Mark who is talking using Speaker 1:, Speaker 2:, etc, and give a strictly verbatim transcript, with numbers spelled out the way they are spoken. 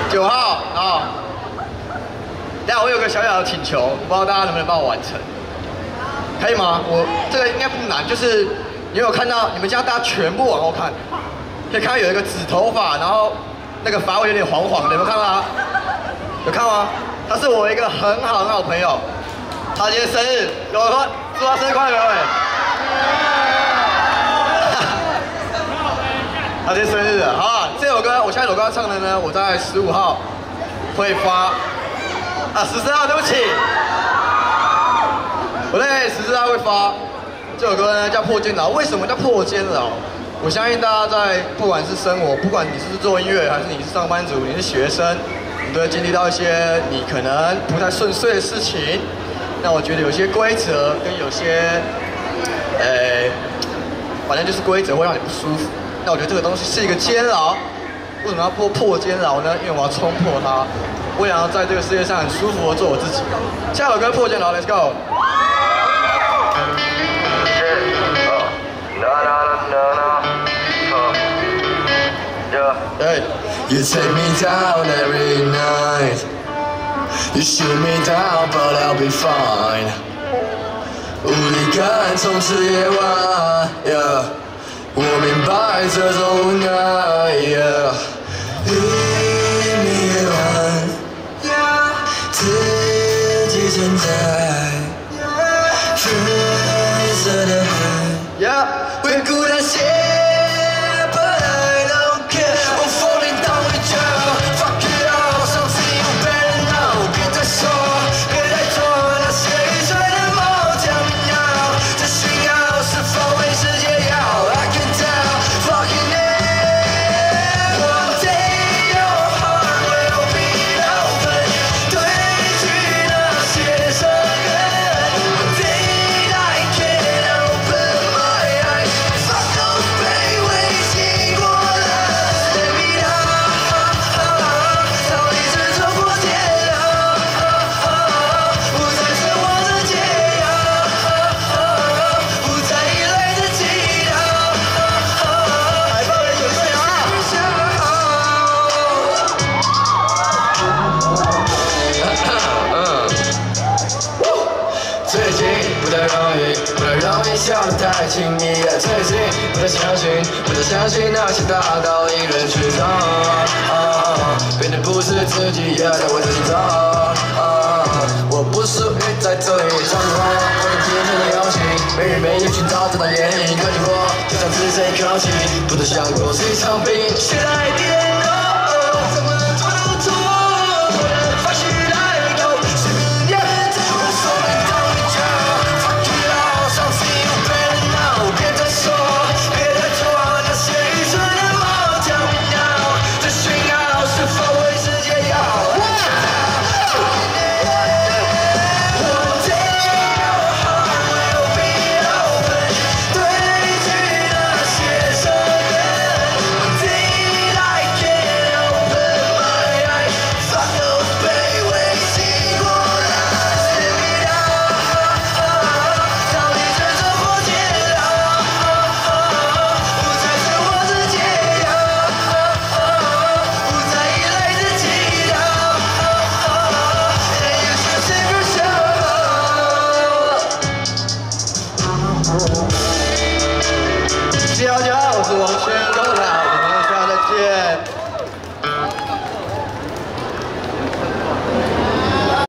Speaker 1: 九号啊。但我有个小小的请求，不知道大家能不能帮我完成，可以吗？我这个应该不难，就是你有看到你们家大家全部往后看，可以看到有一个紫头发，然后那个发尾有点黄黄的，有没有看到啊？有看吗？他是我一个很好很好的朋友，他今天生日，有人说祝他生日快乐，各位。他今天生日了，好啊！这首歌我下一首歌要唱的呢，我在十五号会发，啊，十四号，对不起，我在十四号会发这首歌呢，叫《破监牢》。为什么叫破监牢？我相信大家在不管是生活，不管你是做音乐，还是你是上班族，你是学生，你都会经历到一些你可能不太顺遂的事情。那我觉得有些规则跟有些，呃，反正就是规则会让你不舒服。那我觉得这个东西是一个监牢，为什么要破破监牢呢？因为我要冲破它，我想要在这个世界上很舒服的做我自己。下首歌《破监牢》 ，Let's go。Hey.
Speaker 2: You take me down every night. You shoot me down, but I'll be fine. 无力感充斥夜晚 ，yeah. 我明白这种无奈 ，yeah. 黎明夜晚 ，yeah. 自己存在 ，yeah. 粉色的海
Speaker 1: ，yeah.
Speaker 2: 会孤单些。笑得太轻易，最近不再相信，不再相信那些大道理人群中，变得不是自己，也在为自己走。我不属于在这里，找你我，我用天真的友情，没日没夜寻找这道眼影，跟你我就像只剩一口气，不再想过是一场病，却来电。